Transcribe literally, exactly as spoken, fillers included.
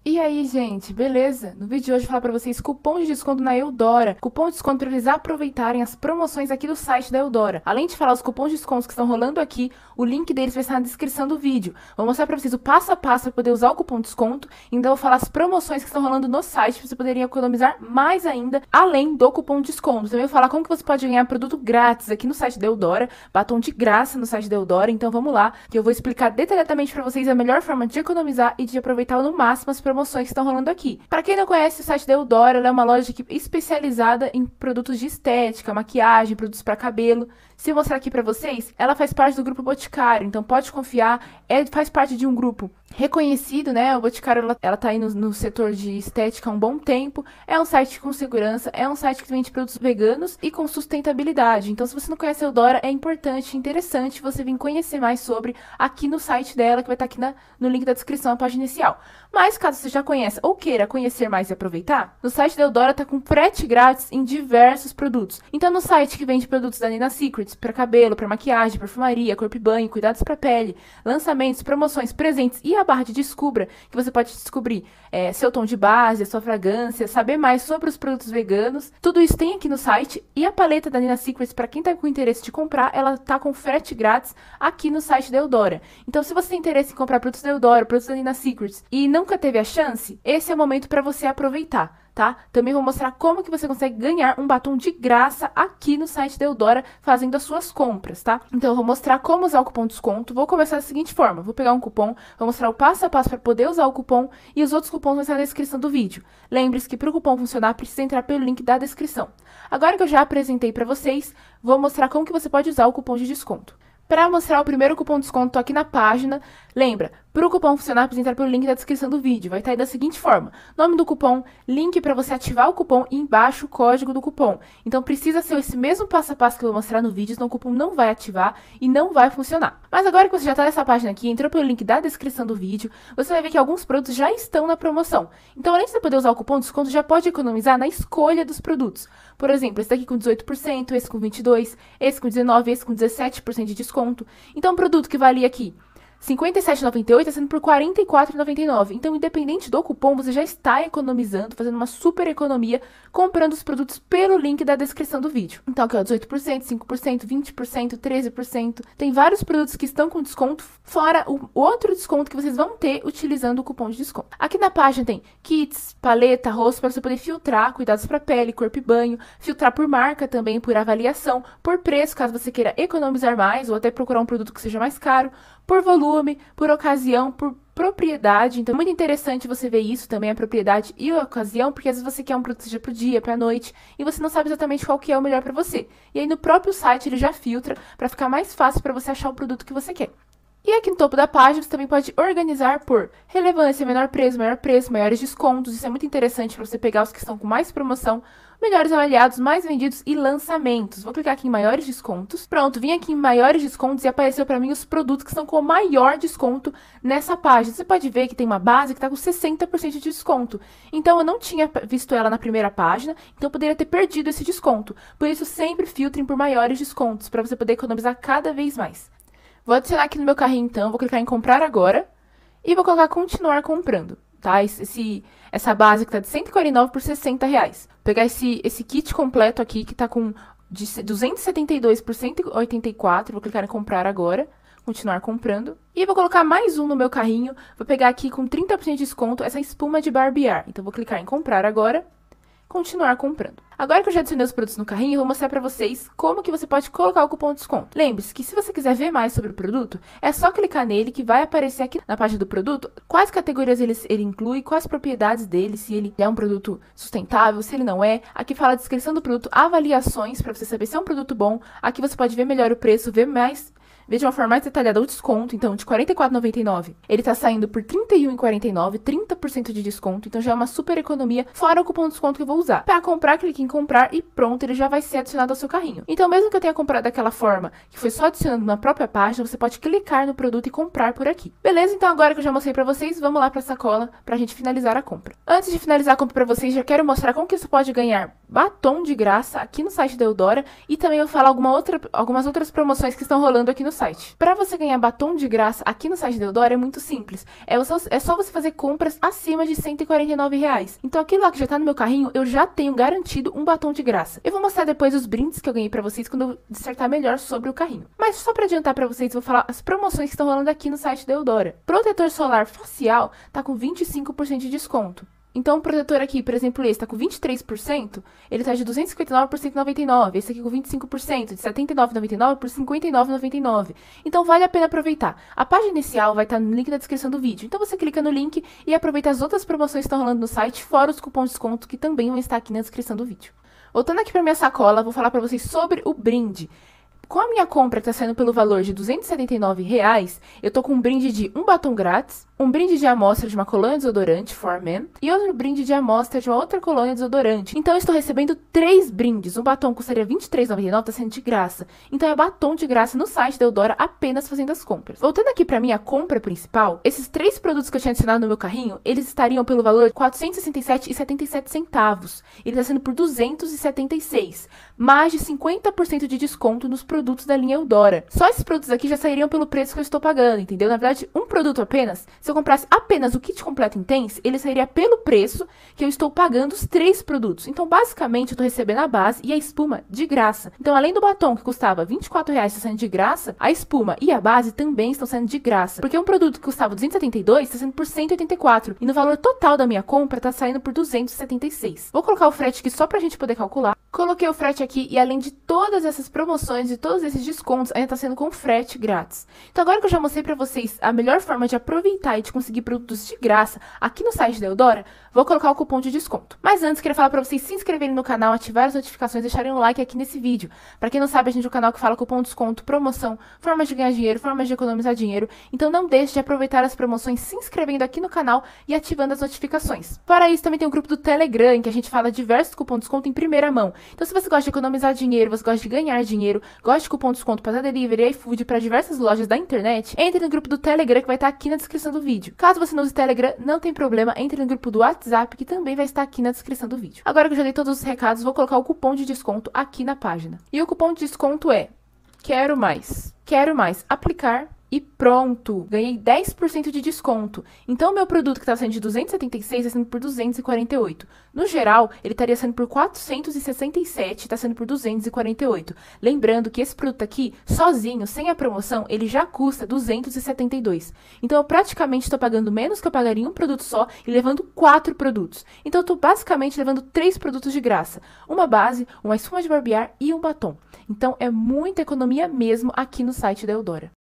E aí, gente, beleza? No vídeo de hoje eu vou falar pra vocês cupom de desconto na Eudora. Cupom de desconto para eles aproveitarem as promoções aqui do site da Eudora. Além de falar os cupons de descontos que estão rolando aqui, o link deles vai estar na descrição do vídeo. Vou mostrar pra vocês o passo a passo para poder usar o cupom de desconto. Então eu vou falar as promoções que estão rolando no site para vocês poderem economizar mais ainda, além do cupom de desconto. Também vou falar como que você pode ganhar produto grátis aqui no site da Eudora, batom de graça no site da Eudora. Então vamos lá, que eu vou explicar detalhadamente para vocês a melhor forma de economizar e de aproveitar no máximo as promoções promoções que estão rolando aqui. Para quem não conhece, o site da Eudora, ela é uma loja que, especializada em produtos de estética, maquiagem, produtos para cabelo. Se eu mostrar aqui para vocês, ela faz parte do grupo Boticário, então pode confiar, é, faz parte de um grupo reconhecido, né? O Boticário, ela, ela tá aí no, no setor de estética há um bom tempo, é um site com segurança, é um site que vende produtos veganos e com sustentabilidade. Então, se você não conhece a Eudora, é importante, interessante você vir conhecer mais sobre aqui no site dela, que vai estar aqui na, no link da descrição, a página inicial. Mas, caso você já conheça ou queira conhecer mais e aproveitar, no site da Eudora tá com frete grátis em diversos produtos. Então, no site que vende produtos da Nina Secrets, para cabelo, para maquiagem, perfumaria, corpo e banho, cuidados para pele, lançamentos, promoções, presentes e a barra de Descubra, que você pode descobrir é, seu tom de base, a sua fragrância, saber mais sobre os produtos veganos. Tudo isso tem aqui no site. E a paleta da Nina Secrets, para quem tá com interesse de comprar, ela tá com frete grátis aqui no site da Eudora. Então, se você tem interesse em comprar produtos da Eudora, produtos da Nina Secrets e nunca teve a chance, esse é o momento para você aproveitar. Tá? Também vou mostrar como que você consegue ganhar um batom de graça aqui no site da Eudora fazendo as suas compras, tá? Então eu vou mostrar como usar o cupom de desconto. Vou começar da seguinte forma, vou pegar um cupom, vou mostrar o passo a passo para poder usar o cupom e os outros cupons vão estar na descrição do vídeo. Lembre-se que para o cupom funcionar precisa entrar pelo link da descrição. Agora que eu já apresentei para vocês, vou mostrar como que você pode usar o cupom de desconto. Para mostrar o primeiro cupom de desconto aqui na página, lembra, para o cupom funcionar, precisa entrar pelo link da descrição do vídeo. Vai estar aí da seguinte forma, nome do cupom, link para você ativar o cupom e embaixo o código do cupom. Então precisa ser esse mesmo passo a passo que eu vou mostrar no vídeo, senão o cupom não vai ativar e não vai funcionar. Mas agora que você já está nessa página aqui, entrou pelo link da descrição do vídeo, você vai ver que alguns produtos já estão na promoção. Então além de você poder usar o cupom de desconto, já pode economizar na escolha dos produtos. Por exemplo, esse daqui com dezoito por cento, esse com vinte e dois por cento, esse com dezenove por cento, esse com dezessete por cento de desconto. Então, um produto que valia aqui cinquenta e sete reais e noventa e oito centavos está sendo por quarenta e quatro reais e noventa e nove centavos. Então, independente do cupom, você já está economizando, fazendo uma super economia, comprando os produtos pelo link da descrição do vídeo. Então, aqui ó, dezoito por cento, cinco por cento, vinte por cento, treze por cento. Tem vários produtos que estão com desconto, fora o outro desconto que vocês vão ter utilizando o cupom de desconto. Aqui na página tem kits, paleta, rosto, para você poder filtrar, cuidados para pele, corpo e banho, filtrar por marca também, por avaliação, por preço, caso você queira economizar mais, ou até procurar um produto que seja mais caro, por volume, por ocasião, por propriedade. Então, é muito interessante você ver isso também, a propriedade e a ocasião, porque às vezes você quer um produto que seja pro dia, pra noite, e você não sabe exatamente qual que é o melhor pra você. E aí, no próprio site, ele já filtra pra ficar mais fácil pra você achar o produto que você quer. E aqui no topo da página, você também pode organizar por relevância, menor preço, maior preço, maiores descontos. Isso é muito interessante para você pegar os que estão com mais promoção, melhores avaliados, mais vendidos e lançamentos. Vou clicar aqui em maiores descontos. Pronto, vim aqui em maiores descontos e apareceu para mim os produtos que estão com o maior desconto nessa página. Você pode ver que tem uma base que está com sessenta por cento de desconto. Então, eu não tinha visto ela na primeira página, então eu poderia ter perdido esse desconto. Por isso, sempre filtrem por maiores descontos, para você poder economizar cada vez mais. Vou adicionar aqui no meu carrinho, então, vou clicar em comprar agora e vou colocar continuar comprando, tá? Esse, essa base que tá de cento e quarenta e nove por sessenta reais. Vou pegar esse, esse kit completo aqui, que tá com de duzentos e setenta e dois por cento e oitenta e quatro, vou clicar em comprar agora, continuar comprando. E vou colocar mais um no meu carrinho, vou pegar aqui com trinta por cento de desconto essa espuma de barbear. Então, vou clicar em comprar agora, continuar comprando. Agora que eu já adicionei os produtos no carrinho, eu vou mostrar para vocês como que você pode colocar o cupom de desconto. Lembre-se que se você quiser ver mais sobre o produto, é só clicar nele que vai aparecer aqui na página do produto quais categorias ele, ele inclui, quais propriedades dele, se ele é um produto sustentável, se ele não é. Aqui fala a descrição do produto, avaliações para você saber se é um produto bom. Aqui você pode ver melhor o preço, ver mais... Ver de uma forma mais detalhada o desconto, então, de quarenta e quatro reais e noventa e nove centavos, ele tá saindo por trinta e um reais e quarenta e nove centavos, trinta por cento de desconto, então já é uma super economia, fora o cupom de desconto que eu vou usar. Para comprar, clique em comprar e pronto, ele já vai ser adicionado ao seu carrinho. Então, mesmo que eu tenha comprado daquela forma, que foi só adicionando na própria página, você pode clicar no produto e comprar por aqui. Beleza? Então, agora que eu já mostrei para vocês, vamos lá para a sacola pra gente finalizar a compra. Antes de finalizar a compra para vocês, já quero mostrar como que você pode ganhar batom de graça aqui no site da Eudora e também vou falar alguma outra, algumas outras promoções que estão rolando aqui no site. Para você ganhar batom de graça aqui no site da Eudora é muito simples. É só, é só você fazer compras acima de cento e quarenta e nove reais. Então aquilo lá que já tá no meu carrinho, eu já tenho garantido um batom de graça. Eu vou mostrar depois os brindes que eu ganhei para vocês quando eu dissertar melhor sobre o carrinho. Mas só para adiantar para vocês, eu vou falar as promoções que estão rolando aqui no site da Eudora. Protetor solar facial tá com vinte e cinco por cento de desconto. Então, o protetor aqui, por exemplo, esse tá com vinte e três por cento, ele tá de duzentos e cinquenta e nove por cento e noventa e nove por cento. Esse aqui com vinte e cinco por cento, de setenta e nove reais e noventa e nove centavos por cinquenta e nove reais e noventa e nove centavos. Então, vale a pena aproveitar. A página inicial vai estar no link na descrição do vídeo. Então, você clica no link e aproveita as outras promoções que estão rolando no site, fora os cupons de desconto que também vão estar aqui na descrição do vídeo. Voltando aqui para minha sacola, vou falar para vocês sobre o brinde. Com a minha compra que tá saindo pelo valor de duzentos e setenta e nove reais, eu tô com um brinde de um batom grátis, um brinde de amostra de uma colônia desodorante for men e outro brinde de amostra de uma outra colônia desodorante. Então eu estou recebendo três brindes. Um batom custaria vinte e três reais e noventa e nove centavos, tá sendo de graça. Então é batom de graça no site da Eudora apenas fazendo as compras. Voltando aqui para minha compra principal, esses três produtos que eu tinha adicionado no meu carrinho, eles estariam pelo valor de quatrocentos e sessenta e sete reais e setenta e sete centavos. Ele está sendo por duzentos e setenta e seis reais, mais de cinquenta por cento de desconto nos produtos da linha Eudora. Só esses produtos aqui já sairiam pelo preço que eu estou pagando, entendeu? Na verdade, um produto apenas, se eu comprasse apenas o kit completo Intense, ele sairia pelo preço que eu estou pagando os três produtos. Então, basicamente, eu estou recebendo a base e a espuma de graça. Então, além do batom que custava vinte e quatro reais está sendo de graça, a espuma e a base também estão sendo de graça. Porque um produto que custava duzentos e setenta e dois reais está sendo por cento e oitenta e quatro reais. E no valor total da minha compra está saindo por duzentos e setenta e seis reais. Vou colocar o frete aqui só pra gente poder calcular. Coloquei o frete aqui e além de todas essas promoções e todos esses descontos, ainda tá sendo com frete grátis. Então agora que eu já mostrei pra vocês a melhor forma de aproveitar e de conseguir produtos de graça aqui no site da Eudora, vou colocar o cupom de desconto. Mas antes, queria falar pra vocês se inscreverem no canal, ativar as notificações e deixarem um like aqui nesse vídeo. Pra quem não sabe, a gente é um canal que fala cupom de desconto, promoção, formas de ganhar dinheiro, formas de economizar dinheiro. Então não deixe de aproveitar as promoções se inscrevendo aqui no canal e ativando as notificações. Para isso, também tem um grupo do Telegram, em que a gente fala diversos cupons de desconto em primeira mão. Então se você gosta de economizar dinheiro, você gosta de ganhar dinheiro, gosta de cupom de desconto para delivery e iFood para diversas lojas da internet, entre no grupo do Telegram que vai estar aqui na descrição do vídeo. Caso você não use Telegram, não tem problema, entre no grupo do WhatsApp que também vai estar aqui na descrição do vídeo. Agora que eu já dei todos os recados, vou colocar o cupom de desconto aqui na página. E o cupom de desconto é Quero Mais. Quero Mais. Aplicar. E pronto, ganhei dez por cento de desconto. Então, o meu produto que estava sendo de duzentos e setenta e seis está sendo por duzentos e quarenta e oito. No geral, ele estaria sendo por quatrocentos e sessenta e sete, está sendo por duzentos e quarenta e oito. Lembrando que esse produto aqui, sozinho, sem a promoção, ele já custa duzentos e setenta e dois. Então, eu praticamente estou pagando menos que eu pagaria em um produto só e levando quatro produtos. Então, eu estou basicamente levando três produtos de graça. Uma base, uma espuma de barbear e um batom. Então, é muita economia mesmo aqui no site da Eudora.